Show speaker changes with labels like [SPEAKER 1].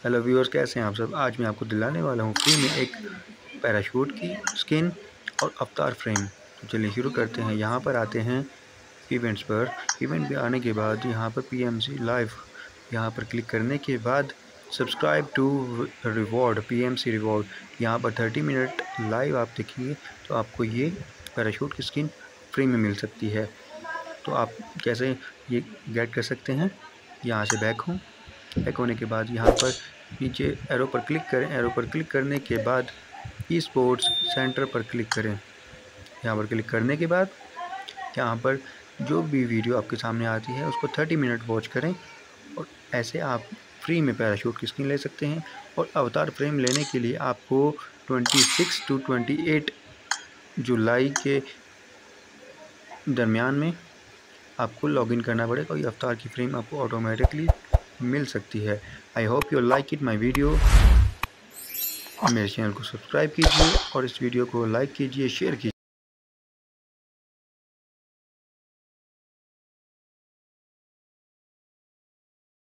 [SPEAKER 1] Hello viewers, कैसे हैं आप सब। आज मैं आपको दिलाने वाला हूँ फ्री में एक पैराशूट की स्किन और अवतार फ्रेम। तो चलिए शुरू करते हैं। यहाँ पर आते हैं इवेंट्स पर। इवेंट पे आने के बाद यहाँ पर PMC लाइव, यहाँ पर क्लिक करने के बाद subscribe to reward, PMC reward, यहाँ पर 30 मिनट लाइव आप देखिए तो आपको ये पैराशूट की स्किन फ्री में मिल सकती है। तो आप कैसे ये गेट कर सकते हैं। यहाँ से बैक होने के बाद यहाँ पर नीचे एरो पर क्लिक करें। एरो पर क्लिक करने के बाद ई स्पोर्ट्स सेंटर पर क्लिक करें। यहाँ पर क्लिक करने के बाद यहाँ पर जो भी वीडियो आपके सामने आती है उसको 30 मिनट वॉच करें और ऐसे आप फ्री में पैराशूट की स्किन ले सकते हैं। और अवतार फ्रेम लेने के लिए आपको 26 to 28 जुलाई के दरमियान में आपको लॉगिन करना पड़ेगा और ये अवतार की फ्रेम आपको ऑटोमेटिकली मिल सकती है। I hope you like it my video. मेरे चैनल को सब्सक्राइब कीजिए और इस वीडियो को लाइक कीजिए, शेयर कीजिए।